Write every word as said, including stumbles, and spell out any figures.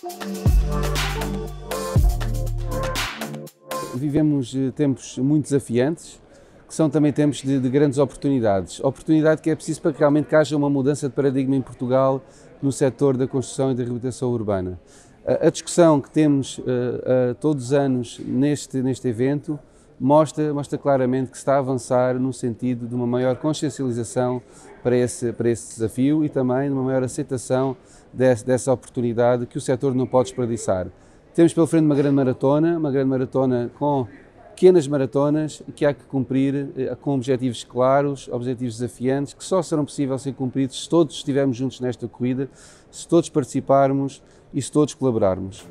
Vivemos tempos muito desafiantes, que são também tempos de, de grandes oportunidades. Oportunidade que é preciso para que realmente haja uma mudança de paradigma em Portugal no setor da construção e da reabilitação urbana. A, a discussão que temos uh, uh, todos os anos neste, neste evento mostra, mostra claramente que se está a avançar no sentido de uma maior consciencialização para esse, para esse desafio e também de uma maior aceitação desse, dessa oportunidade que o setor não pode desperdiçar. Temos pela frente uma grande maratona, uma grande maratona com pequenas maratonas que há que cumprir com objetivos claros, objetivos desafiantes, que só serão possíveis ser cumpridos se todos estivermos juntos nesta corrida, se todos participarmos e se todos colaborarmos.